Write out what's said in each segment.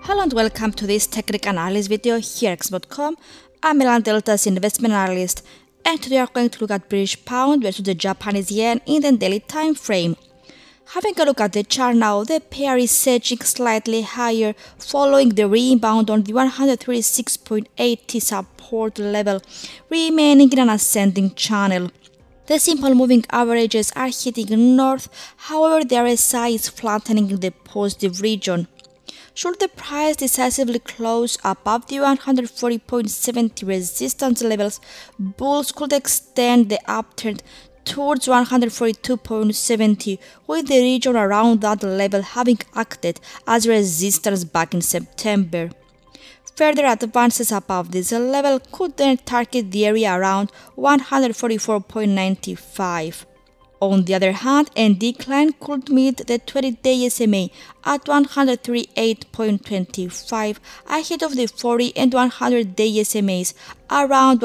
Hello and welcome to this technical analysis video here at Exmo.com. I'm Milan Delta's investment analyst, and today we are going to look at British pound versus the Japanese yen in the daily time frame. Having a look at the chart now, the pair is edging slightly higher following the rebound on the 136.80 support level, remaining in an ascending channel. The simple moving averages are hitting north, however the RSI is flattening in the positive region. Should the price decisively close above the 140.70 resistance levels, bulls could extend the uptrend towards 142.70, with the region around that level having acted as resistance back in September. Further advances above this level could then target the area around 144.95. On the other hand, a decline could meet the 20-day SMA at 138.25 ahead of the 40 and 100-day SMAs around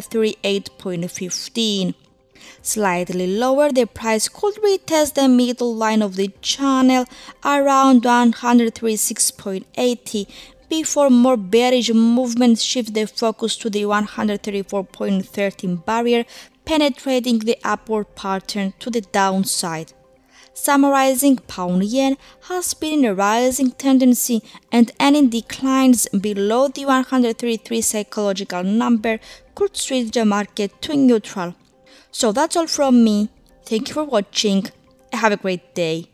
138.15. Slightly lower, the price could retest the middle line of the channel around 136.80 before more bearish movements shift the focus to the 134.13 barrier, penetrating the upward pattern to the downside. Summarizing, pound yen has been in a rising tendency, and any declines below the 133 psychological number could switch the market to neutral. So that's all from me. Thank you for watching. Have a great day.